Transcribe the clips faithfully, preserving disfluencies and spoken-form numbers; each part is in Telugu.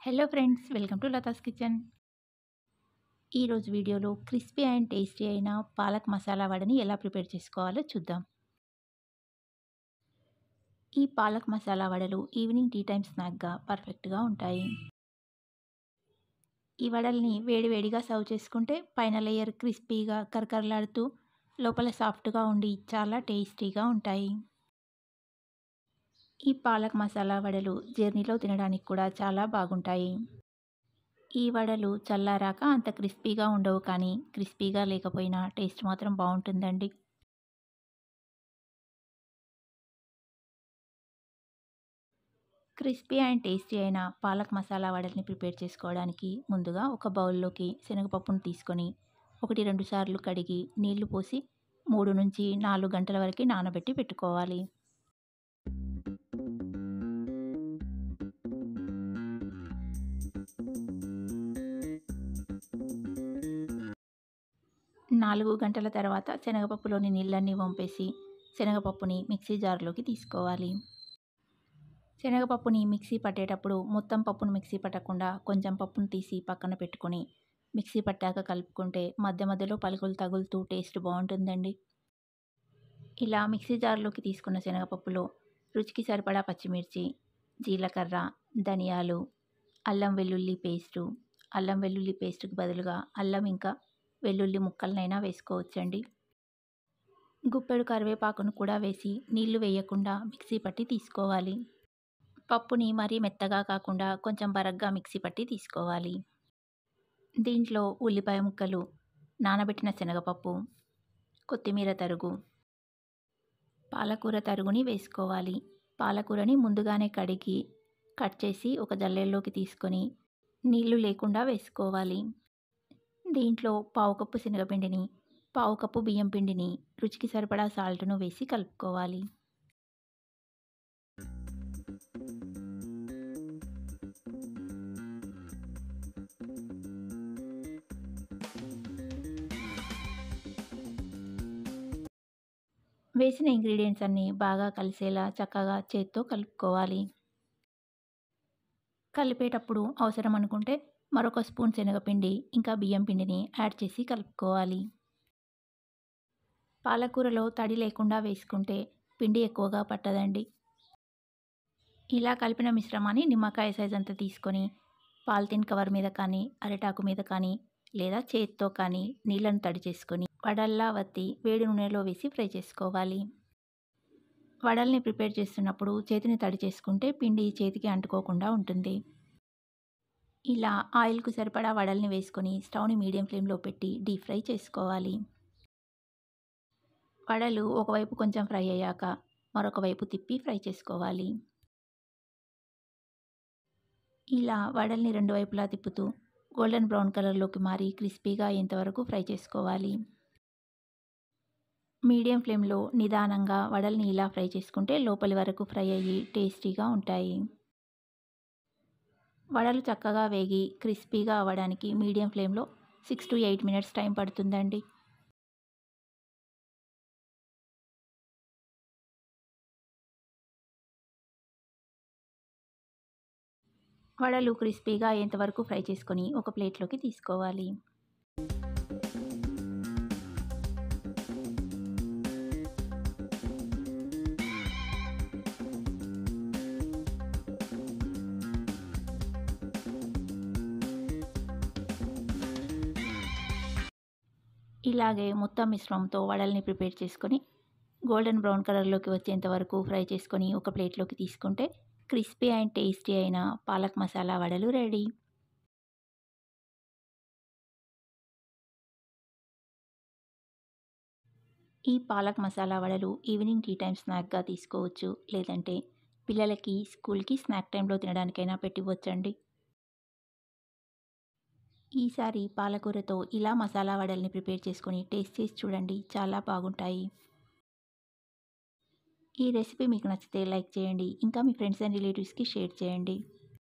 Hello friends, welcome to Latha's kitchen. ఈరోజు వీడియోలో క్రిస్పీ అండ్ టేస్టీ అయిన పాలక్ మసాలా వడని ఎలా ప్రిపేర్ చేసుకోవాలో చూద్దాం. ఈ పాలక్ మసాలా వడలు ఈవినింగ్ టీ టైమ్ స్నాక్గా పర్ఫెక్ట్గా ఉంటాయి. ఈ వడల్ని వేడివేడిగా సర్వ్ చేసుకుంటే పైన లేయర్ క్రిస్పీగా కరకరలాడుతూ లోపల సాఫ్ట్గా ఉండి చాలా టేస్టీగా ఉంటాయి. ఈ పాలక్ మసాలా వడలు జర్నీలో తినడానికి కూడా చాలా బాగుంటాయి. ఈ వడలు చల్లారాక అంత క్రిస్పీగా ఉండవు, కానీ క్రిస్పీగా లేకపోయినా టేస్ట్ మాత్రం బాగుంటుందండి. క్రిస్పీ అండ్ టేస్టీ అయిన పాలక్ మసాలా వడల్ని ప్రిపేర్ చేసుకోవడానికి ముందుగా ఒక బౌల్లోకి శనగపప్పును తీసుకొని ఒకటి రెండు సార్లు కడిగి నీళ్లు పోసి మూడు నుంచి నాలుగు గంటల వరకు నానబెట్టి పెట్టుకోవాలి. నాలుగు గంటల తర్వాత శనగపప్పులోని నీళ్ళన్నీ వంపేసి శనగపప్పుని మిక్సీ జార్లోకి తీసుకోవాలి. శనగపప్పుని మిక్సీ పట్టేటప్పుడు మొత్తం పప్పును మిక్సీ పట్టకుండా కొంచెం పప్పును తీసి పక్కన పెట్టుకొని మిక్సీ పట్టాక కలుపుకుంటే మధ్య మధ్యలో పలుకులు తగులుతూ టేస్ట్ బాగుంటుందండి. ఇలా మిక్సీ జార్లోకి తీసుకున్న శనగపప్పులో రుచికి సరిపడా పచ్చిమిర్చి, జీలకర్ర, ధనియాలు, అల్లం వెల్లుల్లి పేస్టు, అల్లం వెల్లుల్లి పేస్టుకు బదులుగా అల్లం ఇంకా వెల్లుల్లి ముక్కలనైనా వేసుకోవచ్చండి. గుప్పెడు కరివేపాకును కూడా వేసి నీళ్లు వేయకుండా మిక్సీ పట్టి తీసుకోవాలి. పప్పుని మరీ మెత్తగా కాకుండా కొంచెం బరగ్గా మిక్సీ పట్టి తీసుకోవాలి. దీంట్లో ఉల్లిపాయ ముక్కలు, నానబెట్టిన శనగపప్పు, కొత్తిమీర తరుగు, పాలకూర తరుగుని వేసుకోవాలి. పాలకూరని ముందుగానే కడిగి కట్ చేసి ఒక జల్లెల్లోకి తీసుకొని నీళ్లు లేకుండా వేసుకోవాలి. దీంట్లో పావు కప్పు శనగపిండిని, పావు కప్పు బియ్యం పిండిని, రుచికి సరిపడా సాల్ట్ను వేసి కలుపుకోవాలి. వేసిన ఇంగ్రీడియంట్స్ అన్నీ బాగా కలిసేలా చక్కగా చేత్తో కలుపుకోవాలి. కలిపేటప్పుడు అవసరం అనుకుంటే మరొక స్పూన్ శనగపిండి ఇంకా బియ్యం పిండిని యాడ్ చేసి కలుపుకోవాలి. పాలకూరలో తడి లేకుండా వేసుకుంటే పిండి ఎక్కువగా పట్టదండి. ఇలా కలిపిన మిశ్రమాన్ని నిమ్మకాయ సైజ్ అంతా తీసుకొని పాలిథిన్ కవర్ మీద కానీ అరిటాకు మీద కానీ లేదా చేత్తో కానీ నీళ్లను తడి చేసుకొని వడల్లా వత్తి వేడి నూనెలో వేసి ఫ్రై చేసుకోవాలి. వడల్ని ప్రిపేర్ చేస్తున్నప్పుడు చేతిని తడి చేసుకుంటే పిండి చేతికి అంటుకోకుండా ఉంటుంది. ఇలా ఆయిల్కు సరిపడా వడల్ని వేసుకొని స్టవ్ని మీడియం ఫ్లేమ్లో పెట్టి డీప్ ఫ్రై చేసుకోవాలి. వడలు ఒకవైపు కొంచెం ఫ్రై అయ్యాక మరొక వైపు తిప్పి ఫ్రై చేసుకోవాలి. ఇలా వడల్ని రెండు వైపులా తిప్పుతూ గోల్డెన్ బ్రౌన్ కలర్లోకి మారి క్రిస్పీగా అయ్యేంతవరకు ఫ్రై చేసుకోవాలి. మీడియం ఫ్లేమ్లో నిదానంగా వడల్ని ఇలా ఫ్రై చేసుకుంటే లోపలి వరకు ఫ్రై అయ్యి టేస్టీగా ఉంటాయి. వడలు చక్కగా వేగి క్రిస్పీగా అవ్వడానికి మీడియం ఫ్లేమ్లో six to eight minutes time పడుతుందండి. వడలు క్రిస్పీగా అయ్యేంతవరకు ఫ్రై చేసుకొని ఒక ప్లేట్లోకి తీసుకోవాలి. ఇలాగే మొత్తం మిశ్రమంతో వడల్ని ప్రిపేర్ చేసుకొని గోల్డెన్ బ్రౌన్ కలర్లోకి వచ్చేంత వరకు ఫ్రై చేసుకొని ఒక ప్లేట్లోకి తీసుకుంటే క్రిస్పీ అండ్ టేస్టీ అయిన పాలక్ మసాలా వడలు రెడీ. ఈ పాలక్ మసాలా వడలు ఈవినింగ్ టీ టైం స్నాక్గా తీసుకోవచ్చు, లేదంటే పిల్లలకి స్కూల్కి స్నాక్ టైంలో తినడానికైనా పెట్టివ్వచ్చండి. ఈసారి పాలకూరతో ఇలా మసాలా వడల్ని ప్రిపేర్ చేసుకొని టేస్ట్ చేసి చూడండి, చాలా బాగుంటాయి. ఈ రెసిపీ మీకు నచ్చితే లైక్ చేయండి, ఇంకా మీ ఫ్రెండ్స్ అండ్ రిలేటివ్స్కి షేర్ చేయండి.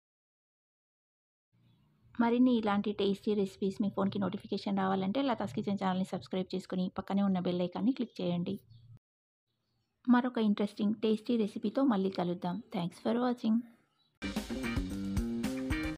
మరిన్ని ఇలాంటి టేస్టీ రెసిపీస్ మీ ఫోన్కి నోటిఫికేషన్ రావాలంటే లతాస్ కిచెన్ ఛానల్ని సబ్స్క్రైబ్ చేసుకుని పక్కనే ఉన్న బెల్ ఐకాన్ని క్లిక్ చేయండి. మరొక ఇంట్రెస్టింగ్ టేస్టీ రెసిపీతో మళ్ళీ కలుద్దాం. Thanks for watching.